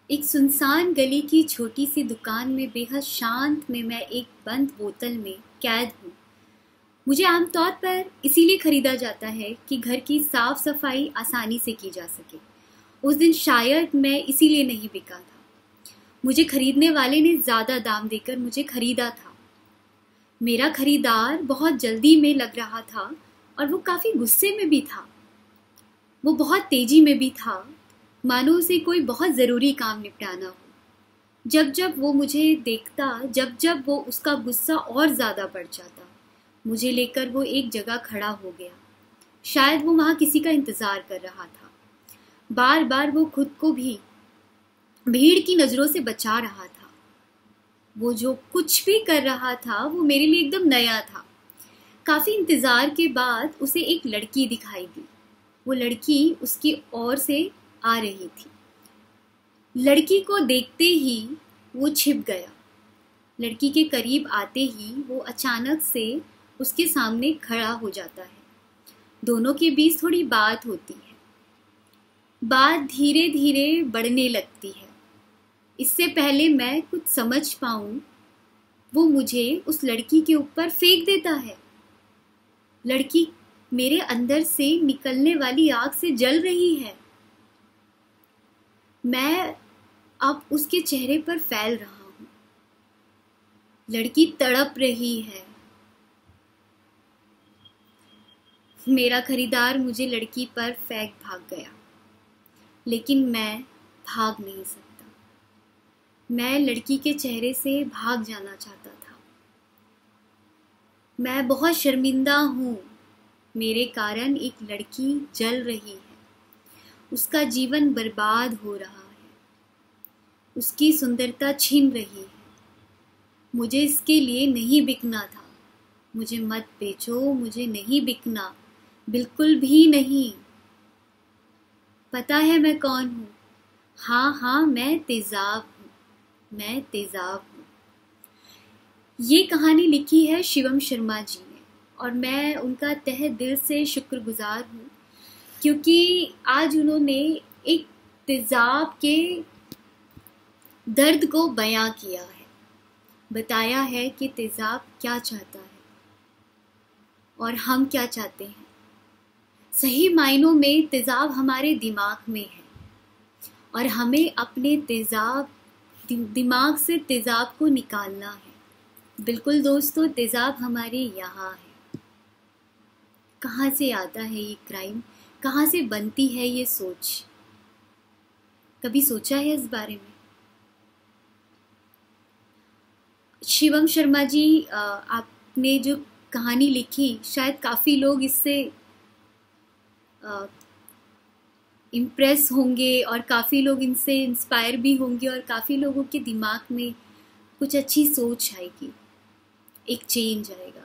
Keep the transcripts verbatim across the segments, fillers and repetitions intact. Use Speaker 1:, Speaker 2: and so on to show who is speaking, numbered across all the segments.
Speaker 1: एक सुनसान गली की छोटी सी दुकान में बेहद शांत में मैं एक बंद बोतल में कैद हूँ। मुझे आमतौर पर इसीलिए खरीदा जाता है कि घर की साफ सफाई आसानी से की जा सके। उस दिन शायद मैं इसीलिए नहीं बिका था। मुझे खरीदने वाले ने ज़्यादा दाम देकर मुझे खरीदा था। मेरा खरीदार बहुत जल्दी में लग रहा था और वो काफ़ी गुस्से में भी था। वो बहुत तेजी में भी था, मानो उसे कोई बहुत ज़रूरी काम निपटाना हो। जब जब वो मुझे देखता, जब जब वो उसका गुस्सा और ज़्यादा बढ़ जाता, मुझे लेकर वो एक जगह खड़ा हो गया। शायद वो वहाँ किसी का इंतज़ार कर रहा था। बार बार वो खुद को भी भीड़ की नज़रों से बचा रहा था। वो जो कुछ भी कर रहा था वो मेरे लिए एकदम नया था। काफ़ी इंतज़ार के बाद उसे एक लड़की दिखाई दी। वो लड़की उसकी ओर से आ रही थी। लड़की को देखते ही वो छिप गया। लड़की के करीब आते ही वो अचानक से उसके सामने खड़ा हो जाता है। दोनों के बीच थोड़ी बात होती है। बात धीरे धीरे बढ़ने लगती है। इससे पहले मैं कुछ समझ पाऊं, वो मुझे उस लड़की के ऊपर फेंक देता है। लड़की मेरे अंदर से निकलने वाली आग से जल रही है। मैं अब उसके चेहरे पर फैल रहा हूं। लड़की तड़प रही है। मेरा खरीदार मुझे लड़की पर फेंक भाग गया, लेकिन मैं भाग नहीं सकता। मैं लड़की के चेहरे से भाग जाना चाहता था। मैं बहुत शर्मिंदा हूं। मेरे कारण एक लड़की जल रही है। उसका जीवन बर्बाद हो रहा है। उसकी सुंदरता छिन रही है। मुझे इसके लिए नहीं बिकना था। मुझे मत बेचो, मुझे नहीं बिकना, बिल्कुल भी नहीं। पता है मैं कौन हूँ? हाँ हाँ, मैं तेजाब हूँ। मैं तेजाब हूँ। ये कहानी लिखी है शिवम शर्मा जी ने और मैं उनका तहे दिल से शुक्रगुजार हूँ, क्योंकि आज उन्होंने एक तेजाब के दर्द को बयां किया है। बताया है कि तेजाब क्या चाहता है और हम क्या चाहते हैं। सही मायनों में तेजाब हमारे दिमाग में है और हमें अपने तेजाब दिमाग से तेजाब को निकालना है। बिल्कुल दोस्तों, तेजाब हमारे यहाँ है। कहाँ से आता है ये क्राइम? कहाँ से बनती है ये सोच? कभी सोचा है इस बारे में? शिवम शर्मा जी, आपने जो कहानी लिखी, शायद काफ़ी लोग इससे इम्प्रेस होंगे और काफ़ी लोग इनसे इंस्पायर भी होंगे और काफ़ी लोगों के दिमाग में कुछ अच्छी सोच आएगी, एक चेंज आएगा।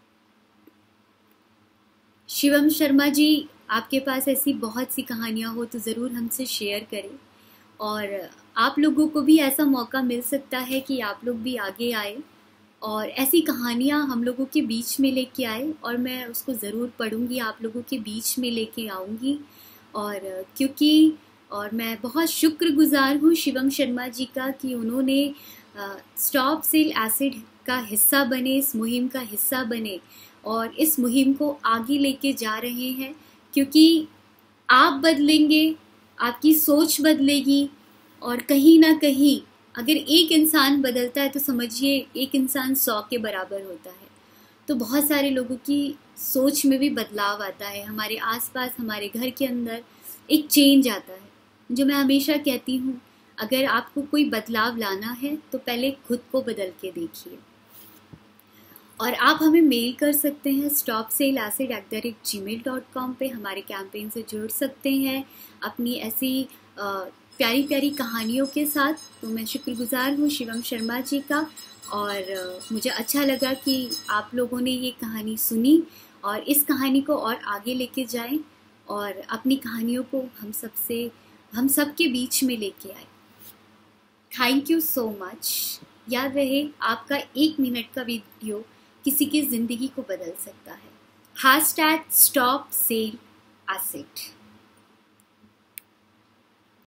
Speaker 1: शिवम शर्मा जी, आपके पास ऐसी बहुत सी कहानियाँ हो तो ज़रूर हमसे शेयर करें और आप लोगों को भी ऐसा मौका मिल सकता है कि आप लोग भी आगे आए और ऐसी कहानियाँ हम लोगों के बीच में लेके आए और मैं उसको ज़रूर पढ़ूँगी, आप लोगों के बीच में लेके आऊँगी। और क्योंकि और मैं बहुत शुक्रगुजार हूँ शिवम शर्मा जी का कि उन्होंने स्टॉप सेल एसिड का हिस्सा बने, इस मुहिम का हिस्सा बने और इस मुहिम को आगे लेके जा रहे हैं। क्योंकि आप बदलेंगे, आपकी सोच बदलेगी और कहीं ना कहीं अगर एक इंसान बदलता है तो समझिए एक इंसान सौ के बराबर होता है। तो बहुत सारे लोगों की सोच में भी बदलाव आता है। हमारे आसपास, हमारे घर के अंदर एक चेंज आता है। जो मैं हमेशा कहती हूँ, अगर आपको कोई बदलाव लाना है तो पहले खुद को बदल के देखिए। और आप हमें मेल कर सकते हैं stop sale acid at the rate Gmail dot com पर। हमारे कैंपेन से जुड़ सकते हैं अपनी ऐसी आ, प्यारी प्यारी कहानियों के साथ। तो मैं शुक्रगुजार हूँ शिवम शर्मा जी का और मुझे अच्छा लगा कि आप लोगों ने ये कहानी सुनी और इस कहानी को और आगे लेके जाएं और अपनी कहानियों को हम सबसे हम सब के बीच में लेके आए। Thank you so much. याद रहे, आपका एक मिनट का वीडियो किसी की ज़िंदगी को बदल सकता है। Hashtag stop sale acid.